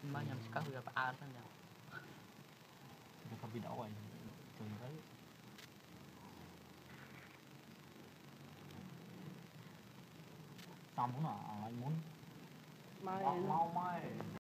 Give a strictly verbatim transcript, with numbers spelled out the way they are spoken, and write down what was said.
mà nhầm các người bà ăn nhỉ không bị đổ rồi thường thấy xong muốn là anh muốn mai mau mai